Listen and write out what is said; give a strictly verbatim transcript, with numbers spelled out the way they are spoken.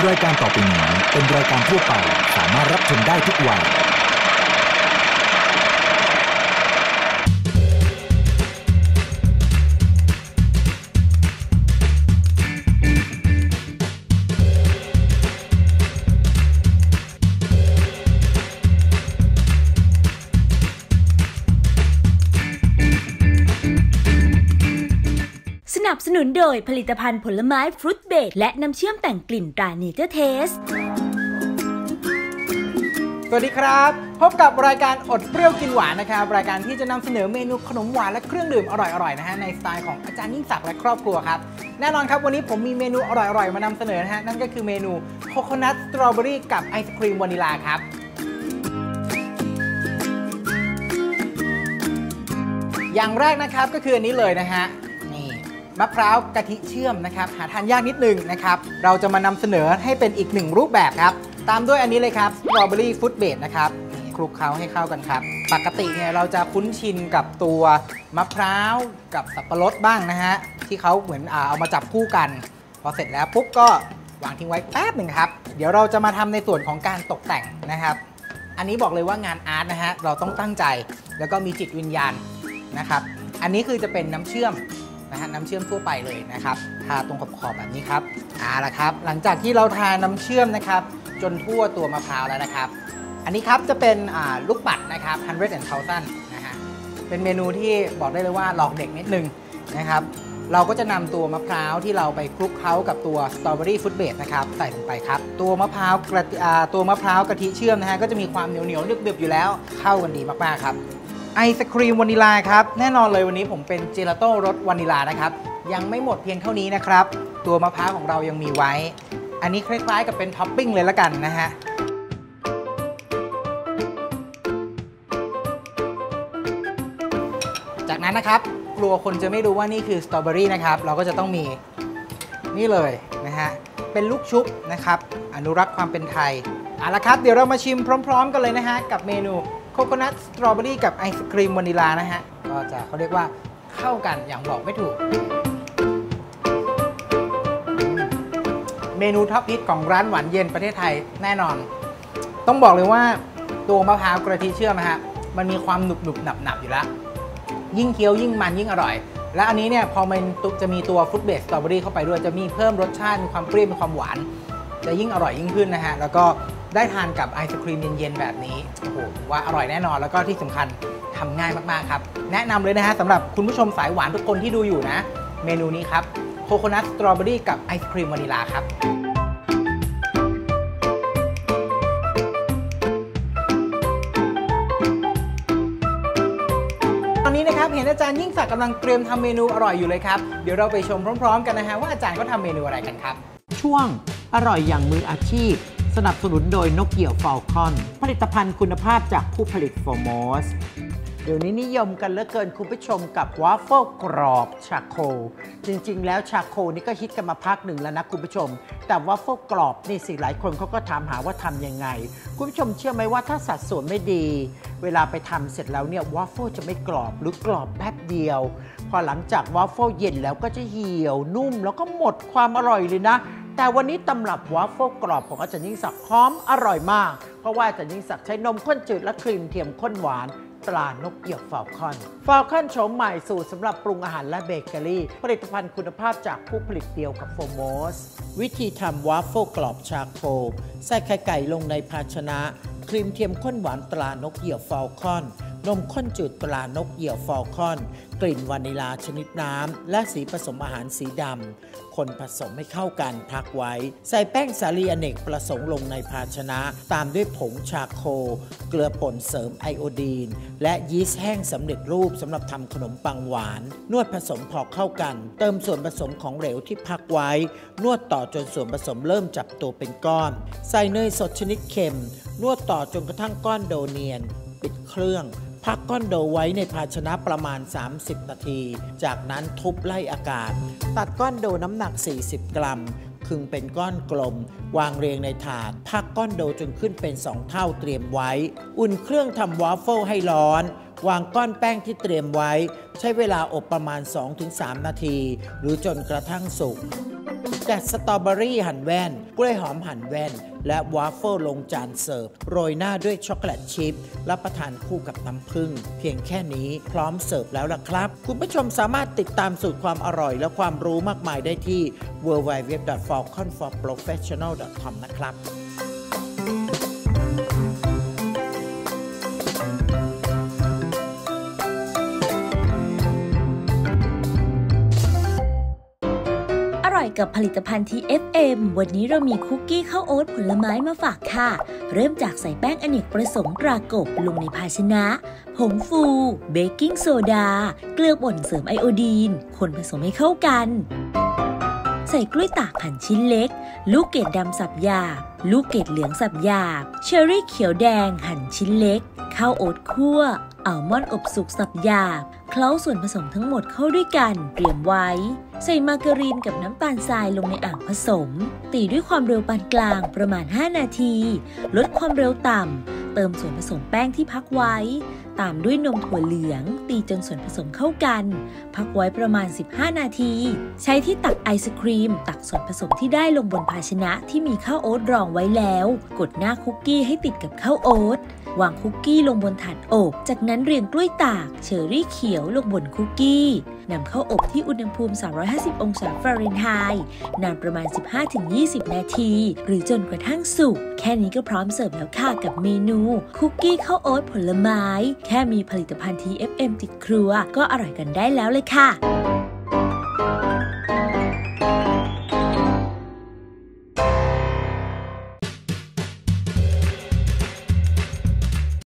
รายการต่อไปนี้เป็นรายการทั่วไปสามารถรับชมได้ทุกวัยสนับสนุนโดยผลิตภัณฑ์ผลไม้ฟรุตเบรดและน้ำเชื่อมแต่งกลิ่นตราเนเจอร์เทสสวัสดีครับพบกับรายการอดเปรี้ยวกินหวานนะครับรายการที่จะนำเสนอเมนูขนมหวานและเครื่องดื่มอร่อยๆนะฮะในสไตล์ของอาจารย์ยิ่งศักดิ์และครอบครัวครับแน่นอนครับวันนี้ผมมีเมนูอร่อยๆมานำเสนอนะฮะนั่นก็คือเมนูโคโคนัทสตรอเบอรี่กับไอศครีมวานิลาครับอย่างแรกนะครับก็คืออันนี้เลยนะฮะมะพร้าวกะทิเชื่อมนะครับหาทานยากนิดนึงนะครับเราจะมานำเสนอให้เป็นอีกหนึ่งรูปแบบครับตามด้วยอันนี้เลยครับสตรอเบอรี่ฟุตเบรดนะครับคลุกเคล้าให้เข้ากันครับปกติเนี่ยเราจะคุ้นชินกับตัวมะพร้าวกับสับปะรดบ้างนะฮะที่เขาเหมือนเอามาจับคู่กันพอเสร็จแล้วปุ๊บก็วางทิ้งไว้แป๊บหนึ่งครับเดี๋ยวเราจะมาทำในส่วนของการตกแต่งนะครับอันนี้บอกเลยว่างานอาร์ตนะฮะเราต้องตั้งใจแล้วก็มีจิตวิญญาณนะครับอันนี้คือจะเป็นน้ำเชื่อมนะฮะน้ำเชื่อมทั่วไปเลยนะครับทาตรงขอบๆแบบนี้ครับเอาละครับหลังจากที่เราทาน้ำเชื่อมนะครับจนทั่วตัวมะพร้าวแล้วนะครับอันนี้ครับจะเป็นลูกปัดนะครับ hundred and thousand นะฮะเป็นเมนูที่บอกได้เลยว่าหลอกเด็กนิดนึงนะครับเราก็จะนำตัวมะพร้าวที่เราไปคลุกเคล้ากับตัวสตรอเบอรี่ฟุตเบรดนะครับใส่ลงไปครับตัวมะพร้าวกระตัวมะพร้าวกะทิเชื่อมนะฮะก็จะมีความเหนียวเหนียวดึบๆอยู่แล้วเข้ากันดีมากๆครับไอศครีมวานิลาครับแน่นอนเลยวันนี้ผมเป็นเจลาโต้รสวานิลานะครับยังไม่หมดเพียงเท่านี้นะครับตัวมะพร้าวของเรายังมีไว้อันนี้คล้ายๆกับเป็นท็อปปิ้งเลยละกันนะฮะจากนั้นนะครับกลัวคนจะไม่รู้ว่านี่คือสตรอเบอรี่นะครับเราก็จะต้องมีนี่เลยนะฮะเป็นลูกชุบนะครับอนุรักษ์ความเป็นไทยเอาละครับเดี๋ยวเรามาชิมพร้อมๆกันเลยนะฮะกับเมนูโคโคนัทสตรอเบอรี่กับไอศครีมวานิลานะฮะก็จะเขาเรียกว่าเข้ากันอย่างบอกไม่ถูกเมนูท็อปฮิตของร้านหวานเย็นประเทศไทยแน่นอนต้องบอกเลยว่าตัวมะพร้าวกะทิเชื่อมนะฮะมันมีความหนุบหนุบหนับหนับอยู่แล้วยิ่งเคี้ยวยิ่งมันยิ่งอร่อยและอันนี้เนี่ยพอมันจะมีตัวฟุตเบรดสตรอเบอรี่เข้าไปด้วยจะมีเพิ่มรสชาติมีความเปรี้ยวมีความหวานจะยิ่งอร่อยยิ่งขึ้นนะฮะแล้วก็ได้ทานกับไอศครีมเย็นๆแบบนี้โอ้โหว่าอร่อยแน่นอนแล้วก็ที่สำคัญทำง่ายมากๆครับแนะนำเลยนะฮะสำหรับคุณผู้ชมสายหวานทุกคนที่ดูอยู่นะเมนูนี้ครับโคโคนัทสตรอเบอรี่กับไอศครีมวานิลาครับตอนนี้นะครับเห็นอาจารย์ยิ่งศักดิ์กำลังเตรียมทำเมนูอร่อยอยู่เลยครับเดี๋ยวเราไปชมพร้อมๆกันนะฮะว่าอาจารย์เขาทำเมนูอะไรกันครับช่วงอร่อยอย่างมืออาชีพสนับสนุนโดยนกเหี่ยวฟอลคอนผลิตภัณฑ์คุณภาพจากผู้ผลิตโฟร์มอสเดี๋ยวนี้นิยมกันเหลือเกินคุณผู้ชมกับวาฟเฟิลกรอบชาโคลจริงๆแล้วชาโคลนี่ก็ฮิตกันมาพักหนึ่งแล้วนะคุณผู้ชมแต่วาฟเฟิลกรอบนี่สิหลายคนเขาก็ถามหาว่าทำยังไงคุณผู้ชมเชื่อไหมว่าถ้าสัดส่วนไม่ดีเวลาไปทำเสร็จแล้วเนี่ยวาฟเฟิลจะไม่กรอบหรือกรอบแป๊บเดียวพอหลังจากวาฟเฟิลเย็นแล้วก็จะเหี่ยวนุ่มแล้วก็หมดความอร่อยเลยนะแต่วันนี้ตำรับวาฟเฟิลกรอบของอาจารย์ยิ่งศักดิ์หอมอร่อยมากเพราะว่าอาจารย์ยิ่งศักดิ์ใช้นมข้นจืดและครีมเทียมข้นหวานตรานกเหี่ยวฟอลคอนฟอลคอนโฉมใหม่สูตรสำหรับปรุงอาหารและเบเกอรี่ผลิตภัณฑ์คุณภาพจากผู้ผลิตเดียวกับโฟร์มอสวิธีทำวาฟเฟิลกรอบชาโคลใส่ไข่ไก่ลงในภาชนะครีมเทียมข้นหวานตรานกเหี่ยวฟอลคอนนมข้นจืดตรานกเหี่ยวฟอลคอนกลิ่นวานิลาชนิดน้ำและสีผสมอาหารสีดำคนผสมให้เข้ากันพักไว้ใส่แป้งสาลีอเนกประสงค์ลงในภาชนะตามด้วยผงชาโคลเกลือป่นเสริมไอโอดีนและยีสต์แห้งสำเร็จรูปสำหรับทำขนมปังหวานนวดผสมพอเข้ากันเติมส่วนผสมของเหลวที่พักไว้นวดต่อจนส่วนผสมเริ่มจับตัวเป็นก้อนใส่เนยสดชนิดเค็มนวดต่อจนกระทั่งก้อนโดเนียนปิดเครื่องพักก้อนโดไว้ในภาชนะประมาณสามสิบนาทีจากนั้นทุบไล่อากาศตัดก้อนโดน้ำหนักสี่สิบกรัมครึ่งเป็นก้อนกลมวางเรียงในถาดพักก้อนโดจนขึ้นเป็นสองเท่าเตรียมไว้อุ่นเครื่องทำวาฟเฟิลให้ร้อนวางก้อนแป้งที่เตรียมไว้ใช้เวลาอบประมาณ สองถึงสาม นาทีหรือจนกระทั่งสุกแกะสตรอเบอรี่หั่นแว่นกล้วยหอมหั่นแว่นและวาฟเฟิลลงจานเสิร์ฟโรยหน้าด้วยช็อกโกแลตชิพรับประทานคู่กับน้ำผึ้งเพียงแค่นี้พร้อมเสิร์ฟแล้วล่ะครับคุณผู้ชมสามารถติดตามสูตรความอร่อยและความรู้มากมายได้ที่ ดับเบิลยู ดับเบิลยู ดับเบิลยู ดอท ฟอลคอน ฟอร์ โปรเฟสชั่นอล ดอท คอม นะครับอร่อยกับผลิตภัณฑ์ ที เอฟ เอ็ม วันนี้เรามีคุกกี้ข้าวโอ๊ตผลไม้มาฝากค่ะเริ่มจากใส่แป้งอเนกประสงค์ตรากบลงในภาชนะผงฟูเบกกิ้งโซดาเกลือป่นเสริมไอโอดีนคนผสมให้เข้ากันใส่กล้วยตากหั่นชิ้นเล็กลูกเกดดำสับหยาบลูกเกดเหลืองสับหยาบเชอร์รี่เขียวแดงหั่นชิ้นเล็กข้าวโอ๊ตคั่วอัลมอนด์อบสุกสับหยาบเคล้าส่วนผสมทั้งหมดเข้าด้วยกันเตรียมไว้ใส่มาการีนกับน้ำตาลทรายลงในอ่างผสมตีด้วยความเร็วปานกลางประมาณห้านาทีลดความเร็วต่ำเติมส่วนผสมแป้งที่พักไว้ตามด้วยนมถั่วเหลืองตีจนส่วนผสมเข้ากันพักไว้ประมาณสิบห้านาทีใช้ที่ตักไอศครีมตักส่วนผสมที่ได้ลงบนภาชนะที่มีข้าวโอ๊ตรองไว้แล้วกดหน้าคุกกี้ให้ติดกับข้าวโอ๊ตวางคุกกี้ลงบนถาดอบจากนั้นเรียงกล้วยตากเชอร์รี่เขียวลงบนคุกกี้นำเข้าอบที่อุณหภูมิสามร้อยห้าสิบองศาฟาเรนไฮต์นานประมาณ สิบห้าถึงยี่สิบ นาทีหรือจนกระทั่งสุกแค่นี้ก็พร้อมเสิร์ฟแล้วค่ะกับเมนูคุกกี้ข้าวโอ๊ตผลไม้แค่มีผลิตภัณฑ์ ที เอฟ เอ็ม ติดครัวก็อร่อยกันได้แล้วเลยค่ะ